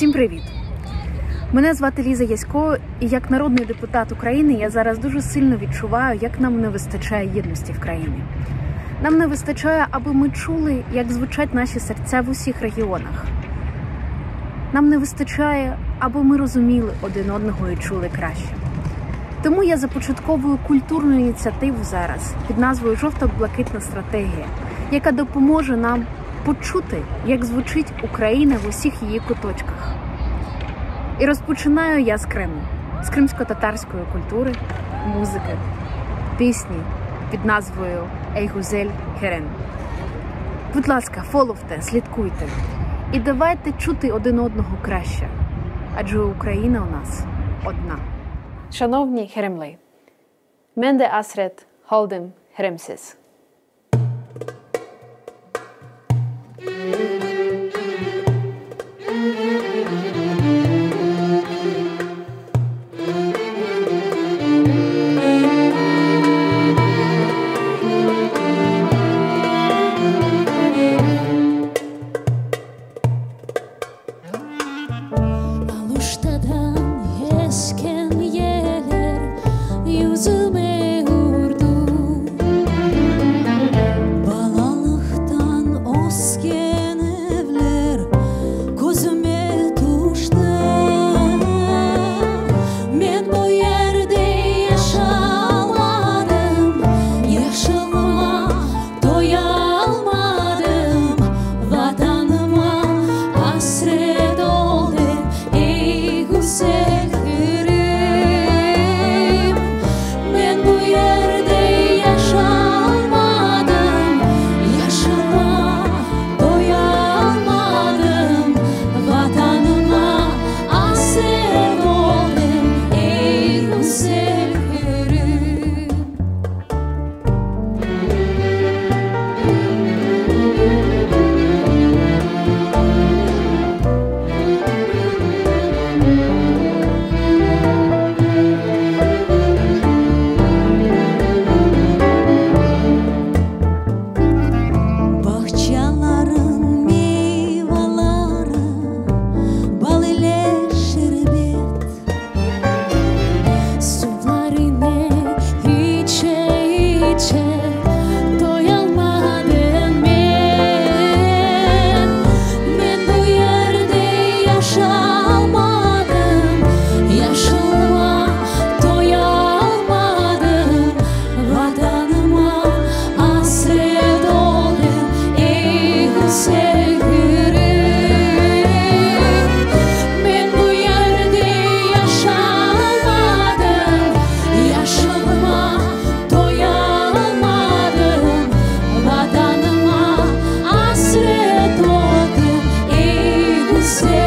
Всім привіт! Мене звати Ліза Ясько, і як народний депутат України я зараз дуже сильно відчуваю, як нам не вистачає єдності в країні. Нам не вистачає, аби ми чули, як звучать наші серця в усіх регіонах. Нам не вистачає, аби ми розуміли один одного і чули краще. Тому я започатковую культурну ініціативу зараз під назвою «Жовто-блакитна стратегія», яка допоможе нам почути, як звучить Україна в усіх її куточках. І розпочинаю я з Криму, з кримсько-татарської культури, музики, пісні під назвою «Ей гузель Херен». Будь ласка, фоловте, слідкуйте і давайте чути один одного краще, адже Україна у нас одна. Шановні херемли, менде асрет холдем херемсіз. Say